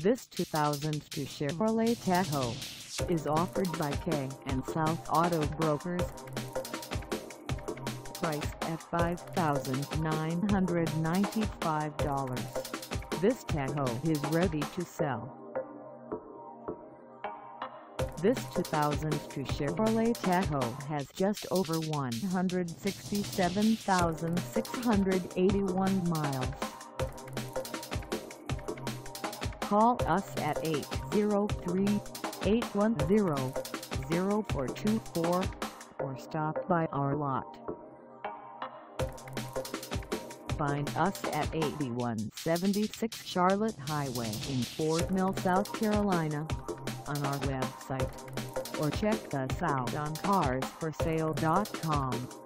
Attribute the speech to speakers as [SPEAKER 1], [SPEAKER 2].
[SPEAKER 1] This 2002 Chevrolet Tahoe is offered by K and South Auto Brokers. Priced at $5,995, this Tahoe is ready to sell. This 2002 Chevrolet Tahoe has just over 167,681 miles. Call us at 803-810-0424 or stop by our lot. Find us at 8176 Charlotte Highway in Fort Mill, South Carolina, on our website, or check us out on carsforsale.com.